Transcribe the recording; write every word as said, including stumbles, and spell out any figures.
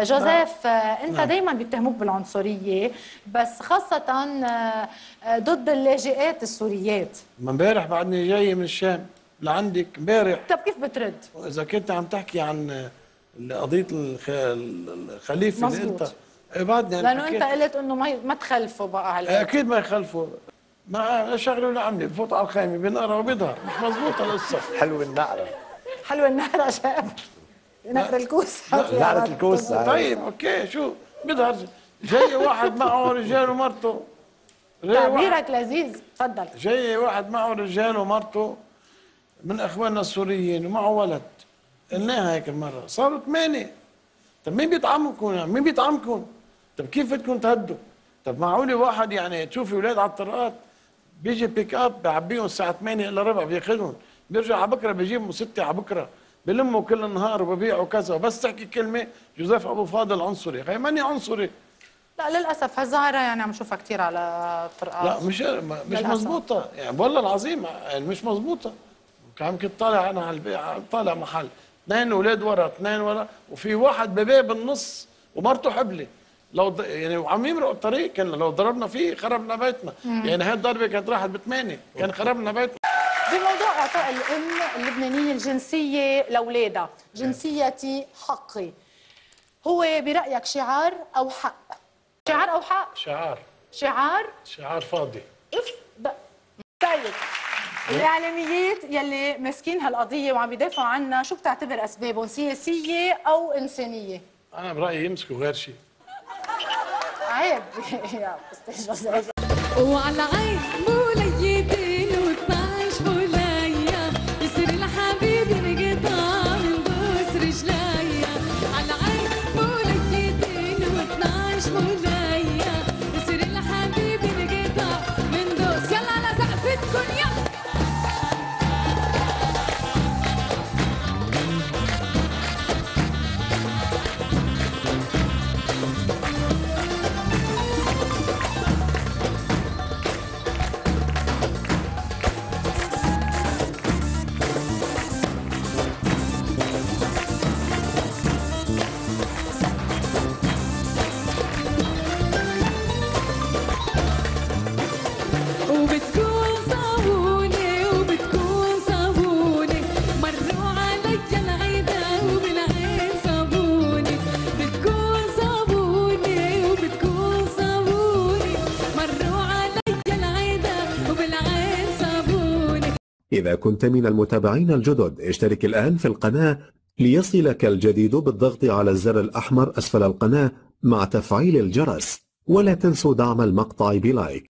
جوزيف، انت نعم. دايما بيتهموك بالعنصريه، بس خاصه ضد اللاجئات السوريات. ما امبارح بعدني جاي من الشام لعندك امبارح. طب كيف بترد؟ اذا كنت عم تحكي عن قضيه الخليفه اللي انت بعدني، لانه انت قلت انه ما ما تخلفوا بقى على اكيد ما يخلفوا، ما شغله لعمي بفوت على الخيمه بنقرا وبيظهر مش مزبوطه القصه. حلو النقره، حلو النقره شاب نقر الكوسه، نقره الكوسه. طيب اوكي، شو بيظهر جاي واحد معه رجال ومرته. تعبيرك لذيذ، تفضل. جاي واحد معه رجال ومرته من اخواننا السوريين ومعه ولد، قلناها هيك المره، صاروا ثمانيه. طب مين بيطعمكم يعني؟ مين بيطعمكم؟ طب كيف بدكم تهدوا؟ طب معقولة واحد يعني تشوفي اولاد على الطرقات بيجي بيك اب بعبيهم الساعة ثمانية الا ربع بياخذهم، بيرجع على بكره بيجيبهم ستة على بكره، بلموا كل النهار وببيعوا كذا، وبس تحكي كلمة جوزيف ابو فاضل عنصري، خي ماني عنصري. لا للاسف هالظاهرة يعني عم نشوفها كثير على الطرقات. لا مش مش مضبوطة يعني، والله العظيم يعني مش مضبوطة. عم كنت طالع انا على البيع، طالع محل اثنين اولاد ورا اثنين ورا، وفي واحد ببيه بالنص ومرته حبلة، لو يعني وعم يمرق الطريق كنا لو ضربنا فيه خربنا بيتنا. مم. يعني هاي الضربه كانت راحت بثمانيه كان خربنا بيتنا. بموضوع اعطاء الام اللبنانيه الجنسيه لاولادها، جنسيتي حقي، هو برايك شعار او حق؟ شعار او حق؟ شعار. شعار؟ شعار فاضي. اف طيب الاعلاميات يلي ماسكين هالقضيه وعم يدافعوا عنها، شو بتعتبر اسبابهم؟ سياسيه او انسانيه؟ انا برايي يمسكوا غير شيء. عيب يا استاذ جوزيف. وعلى عين بوليتين واثناش بولية يصير الحبيب ينقطع من بوس رجليا. على عين بوليتين واثناش بولية يصير الحبيب ينقطع من دوس. يلا على سقفتكن يلا. وبتكون صابونة وبتكون صابونة مروا علي العيدة وبالعين صابونة. بتكون صابونة وبتكون صابونة مروا علي العيدة وبالعين صابونة. إذا كنت من المتابعين الجدد اشترك الآن في القناة ليصلك الجديد بالضغط على الزر الأحمر أسفل القناة مع تفعيل الجرس، ولا تنسوا دعم المقطع بلايك.